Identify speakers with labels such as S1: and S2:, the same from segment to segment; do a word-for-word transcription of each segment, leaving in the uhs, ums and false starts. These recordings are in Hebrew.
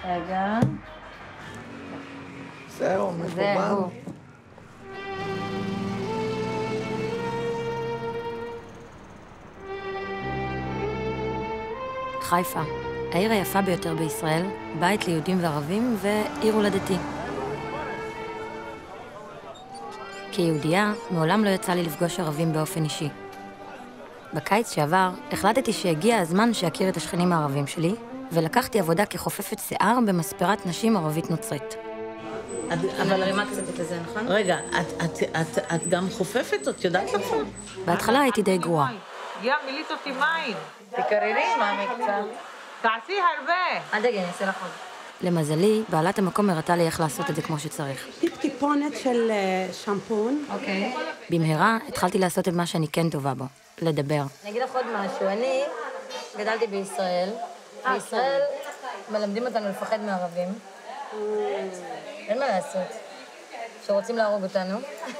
S1: רגע.
S2: זהו, מקובל.
S1: זהו.
S3: חיפה, העיר היפה ביותר בישראל, בית ליהודים וערבים ועיר הולדתי. כיהודייה, מעולם לא יצא לי לפגוש ערבים באופן אישי. בקיץ שעבר, החלטתי שהגיע הזמן שיכיר את השכנים הערבים שלי, ולקחתי עבודה כחופפת שיער במספרת נשים ערבית נוצרית.
S1: אבל הרימה קצת את זה, נכון?
S4: רגע, את גם חופפת, את יודעת לך?
S3: בהתחלה הייתי די גרועה.
S5: יא, מילאת אותי מים.
S1: תקררי, מאמי קצת.
S5: תעשי הרבה.
S1: אל תגיע, אני אעשה לך עוד.
S3: למזלי, בעלת המקום הראתה לי איך לעשות את זה כמו שצריך.
S6: טיפ-טיפונת של שמפון.
S1: אוקיי.
S3: במהרה התחלתי לעשות את מה שאני כן טובה בו, לדבר.
S1: אני אגיד לך עוד משהו, אני גדלתי בישראל. בישראל מלמדים אותנו לפחד מערבים. אין מה לעשות. שרוצים להרוג אותנו.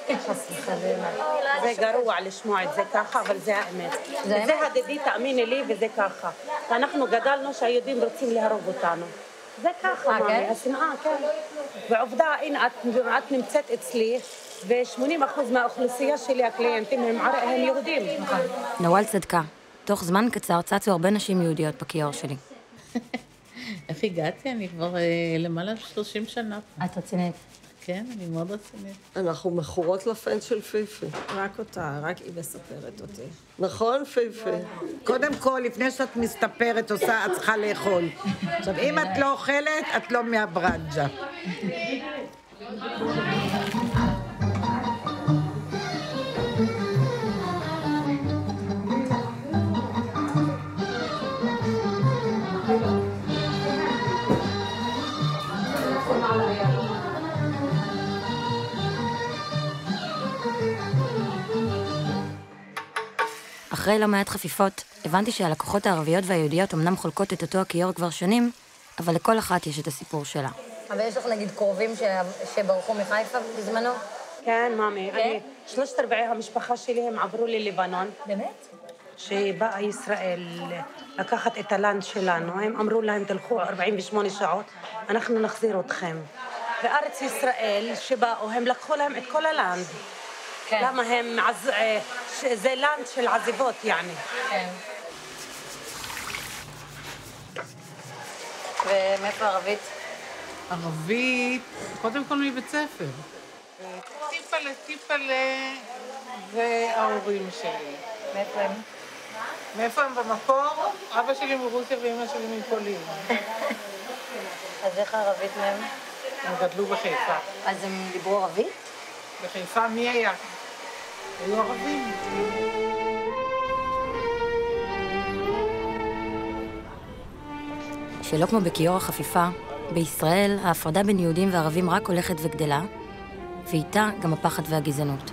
S6: זה גרוע לשמוע את זה ככה, אבל זה האמת. זה הדדי, תאמיני לי, וזה ככה. אנחנו גדלנו שהיהודים רוצים להרוג אותנו. זה ככה, מאמי, השנאה, כן. ועובדה, הנה, את נמצאת אצלי, ו-שמונים אחוז מהאוכלוסייה שלי, הקליינטים, הם יהודים.
S3: נוואל צדקה. תוך זמן קצר צצו הרבה נשים יהודיות בכיור שלי.
S4: איך הגעתי? אני כבר למעלה שלושים שנה.
S1: את רצינית.
S4: כן, אני מאוד רצינית.
S2: אנחנו מכורות לפנס של פיפי.
S7: רק אותה, רק היא מספרת אותי.
S2: נכון, פיפי?
S7: קודם כל, לפני שאת מסתפרת, עושה, את צריכה לאכול. עכשיו, אם את לא אוכלת, את לא מהברנג'ה.
S3: אחרי לא מעט חפיפות, הבנתי שהלקוחות הערביות והיהודיות אמנם חולקות את אותו הכיור כבר שנים, אבל לכל אחת יש את הסיפור שלה.
S1: אבל יש לך נגיד קרובים שברחו מחיפה בזמנו?
S6: כן, מאמי. אני, שלושת ארבעי המשפחה שלי הם עברו ללבנון.
S1: באמת?
S6: שבאה ישראל לקחת את הלנד שלנו. הם אמרו להם, תלכו ארבעים ושמונה שעות, אנחנו נחזיר אתכם. בארץ ישראל שבאו, הם לקחו להם את כל הלנד. כן. למה הם, עז... זה לנד של עזיבות, יעני.
S1: כן. ומאיפה ערבית?
S5: ערבית, קודם כל מבית ספר. טיפלה, טיפלה, זה ההורים שלי.
S1: מאיפה הם?
S5: מאיפה הם במקור? אבא שלי מרוסיה ואמא שלי מפולין.
S1: אז איך הערבית מהם?
S5: הם גדלו בחיפה.
S1: אז הם דיברו ערבית?
S5: בחיפה מי היה? היו ערבים.
S3: שלא כמו בכיור החפיפה, בישראל ההפרדה בין יהודים וערבים רק הולכת וגדלה, ואיתה גם הפחד והגזענות.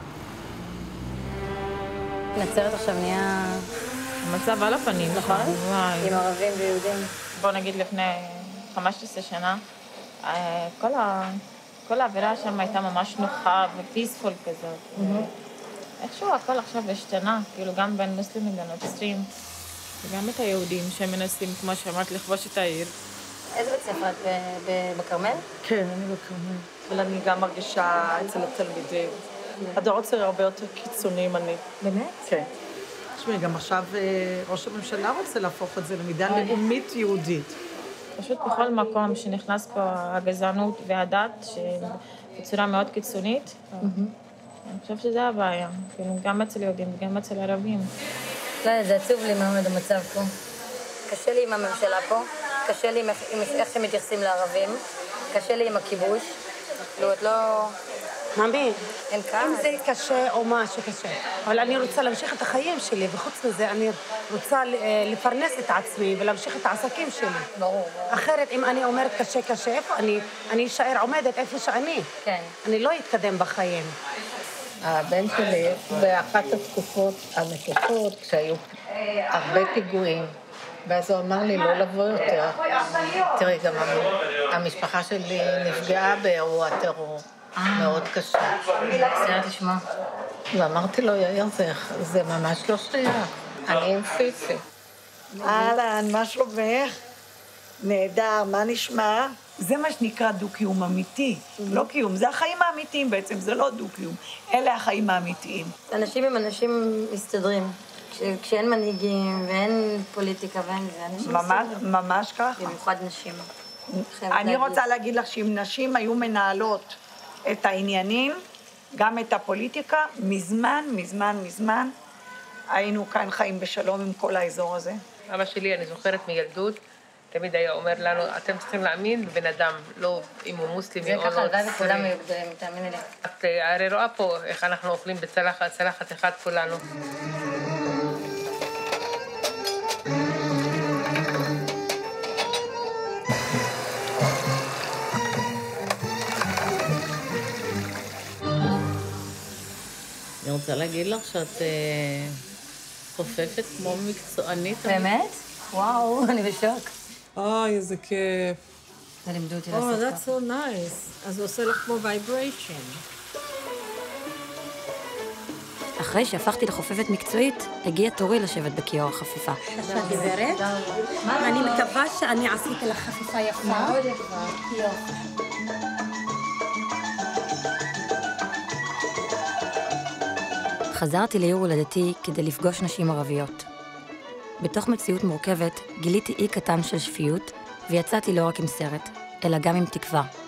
S1: נצרת עכשיו נהיה...
S8: המצב על הפנים, נכון?
S1: עם ערבים ויהודים.
S8: בוא נגיד לפני חמש עשרה שנה, כל ה... כל האווירה שם הייתה ממש נוחה ופיספול כזאת. איכשהו הכל עכשיו השתנה, כאילו גם בין מוסלמים לנוצרים. וגם את היהודים שמנסים, כמו שאמרת, לכבוש את העיר.
S1: איזה בית ספר את בכרמל?
S9: כן, אני בכרמל. אבל אני גם מרגישה אצל התלמידים. הדור הצעיר הרבה יותר קיצוני ממני.
S1: באמת?
S9: כן.
S7: תשמעי, גם עכשיו ראש הממשלה רוצה להפוך את זה למידה לאומית יהודית.
S8: פשוט בכל מקום שנכנס פה הגזענות והדת, שבצורה מאוד קיצונית, אני חושבת שזה הבעיה, גם אצל יהודים וגם אצל ערבים.
S1: לא, זה עצוב לי מאוד המצב פה. קשה לי עם הממשלה פה, קשה לי עם איך שמתייחסים לערבים, קשה לי עם הכיבוש. לא, את לא...
S6: ממי,
S1: אין כעס.
S6: אם זה קשה או משהו קשה. אבל אני רוצה להמשיך את החיים שלי, וחוץ מזה אני רוצה לפרנס את עצמי ולהמשיך את העסקים שלי.
S1: ברור.
S6: אחרת, אם אני אומרת קשה קשה, איפה אני? אני אשאר עומדת איפה שאני.
S1: כן.
S6: אני לא אתקדם בחיים.
S10: הבן שלי, באחת התקופות המתוחות, כשהיו הרבה פיגועים, ואז הוא אמר לי לא לבוא יותר. תראי, גם המשפחה שלי נפגעה באירוע טרור. מאוד קשה.
S1: בסדר, תשמע.
S10: ואמרתי לו, יאיר, זה ממש לא שייך. אני עם פיפי.
S7: אהלן, מה שלומך?
S11: נהדר, מה נשמע? זה מה שנקרא דו-קיום אמיתי. לא קיום, זה החיים האמיתיים בעצם, זה לא דו-קיום. אלה החיים האמיתיים.
S1: אנשים עם אנשים מסתדרים. כש- כשאין מנהיגים ואין פוליטיקה ואין זה, אנשים
S11: ממש,
S1: מסתדרים.
S11: ממש ככה.
S1: במיוחד נשים. חייבת
S11: אני
S1: להגיד.
S11: רוצה להגיד לך שאם נשים היו מנהלות את העניינים, גם את הפוליטיקה, מזמן, מזמן, מזמן, היינו כאן חיים בשלום עם כל האזור הזה.
S12: אבא שלי, אני זוכרת מילדות, תמיד היה אומר לנו, אתם צריכים להאמין בבן אדם, לא אם הוא מוסלמי
S1: זה
S12: או
S1: ככה,
S12: לא.
S1: הלוואי וכולם היו גדולים, תאמיני לי.
S12: את אה, הרי רואה פה איך אנחנו אוכלים בצלחת, צלחת אחת כולנו.
S4: אני רוצה להגיד לך שאת אה, חופפת כמו מקצוענית.
S1: באמת? וואו, אני בשוק.
S13: אוי, איזה כיף.
S1: זה לימדו אותי
S14: Oh,
S1: לעשות
S14: that's so nice. אז הוא עושה לך כמו וייבריישן.
S3: אחרי שהפכתי לחופפת מקצועית, הגיע תורי לשבת בכיור החפיפה.
S14: גברת, אני מקווה שאני עשיתי לך חפיפה יפה.
S1: מאוד יפה. יופי.
S3: חזרתי לעיר הולדתי כדי לפגוש נשים ערביות. בתוך מציאות מורכבת גיליתי אי קטן של שפיות, ויצאתי לא רק עם סרט, אלא גם עם תקווה.